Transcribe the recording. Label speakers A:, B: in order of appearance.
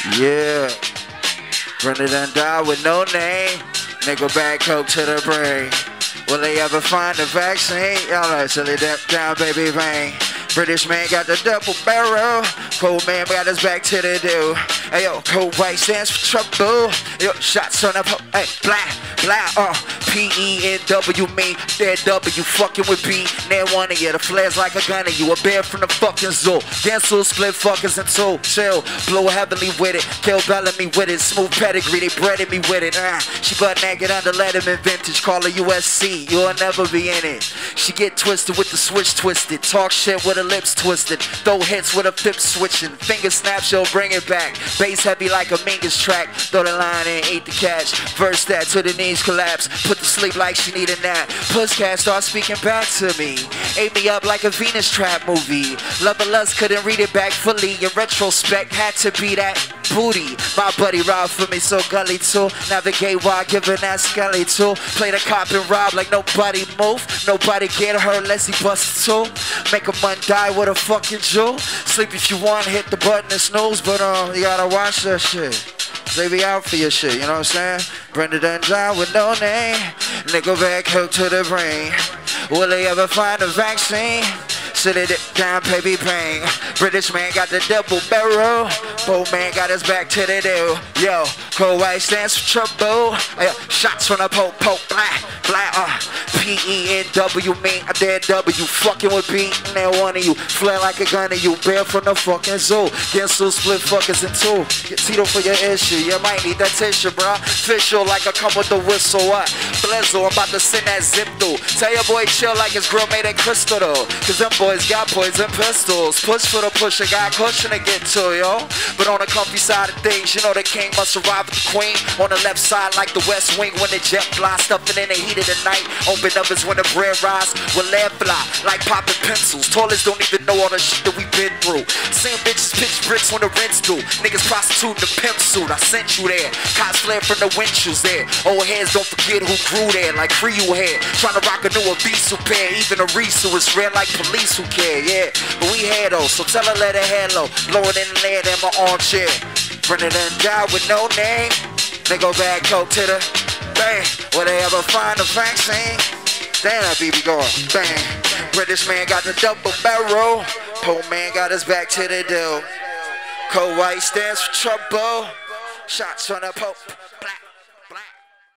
A: Yeah. Brenda done died with no name. Nigga bag coke to the brain. Will they ever find a vaccine? Y'all know till they down, baby, vein. British man got the double barrel. Cold man got his back to the do. Hey yo, cold white stands for trouble. Yo, shots on up, hey, blah, P-E-N-W me, dead W fucking with B. Near one of you, the flares like a gun of you. A bear from the fucking zoo. Cancel, split fuckers in two. Chill, blow heavily with it. Kill Bellamy with it. Smooth pedigree, they breaded me with it. She butt naked under Letterman vintage. Call her USC, you'll never be in it. She get twisted with the switch twisted. Talk shit with her lips twisted. Throw hits with her fip switching. Finger snap, she'll bring it back. Bass heavy like a Mingus track. Throw the line in, eat the catch. Verse that to the knees collapse. Put to sleep like she need a nap. Pusscat start speaking back to me. Ate me up like a Venus trap movie. Love or Lust couldn't read it back fully. In retrospect, had to be that booty. My buddy robbed for me, so gully too. Navigate while giving that skelly too. Play the cop and rob like nobody move. Nobody get hurt unless he bust too. Make a man die with a fucking Jew. Sleep if you want, hit the button and snooze. But you gotta watch that shit. They be out for your shit, you know what I'm saying? Brenda done died with no name. Nigga back hooked to the brain. Will they ever find a vaccine? Sit it down, baby, pain. British man got the double barrel. Bold man got his back to the do. Yo, cold white stands for trouble. Shots from the poke, blah, P-E-N-W me, a dead W. Fucking with B, and one of you. Flare like a gun of you, bear from the fucking zoo. Cancel, split fuckers in two. Get Tito for your issue, you might need that tissue, bro. Official like I come with the whistle, what? Blizzle, I'm about to send that zip through. Tell your boy chill like his grill made of crystal though. Cause them boys got poison pistols. Push for the pusher, got cushion to get to, yo. But on the comfy side of things, you know the king must arrive with the queen. On the left side like the West Wing when the jet fly. Stuffing in the heat of the night. Open up is when the bread rise. With lead fly like popping pencils. Toilets don't even know all the shit that we been through. Same bitches pitch bricks when the rent's due. Niggas prostituting the pimp suit. I sent you there. Cops flare from the windshields there. Old heads don't forget who grew there. Like free you had. Trying to rock a new Abisu pair. Even a Risu is rare like police who care, yeah. But we had those, so tell her let her head low. Blow it in the lead in my armchair. Brenda done died with no name. They go back coke to the bang. Will they ever find a vaccine? Damn, that BB going bang. British man got the double barrel. Poor man got his back to the do. Cold white stands for trouble. Shots on the pope.